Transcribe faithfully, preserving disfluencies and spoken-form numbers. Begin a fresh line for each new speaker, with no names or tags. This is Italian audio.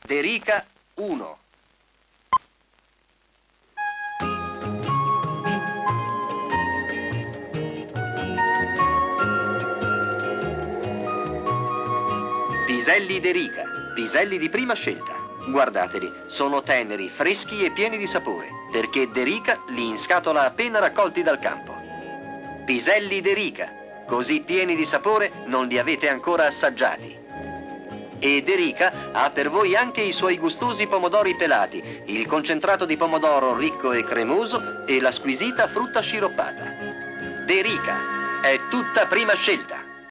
De Rica uno. Piselli De Rica, piselli di prima scelta. Guardateli, sono teneri, freschi e pieni di sapore, perché De Rica li inscatola appena raccolti dal campo. Piselli De Rica, così pieni di sapore non li avete ancora assaggiati. E De Rica ha per voi anche i suoi gustosi pomodori pelati, il concentrato di pomodoro ricco e cremoso e la squisita frutta sciroppata. De Rica è tutta prima scelta.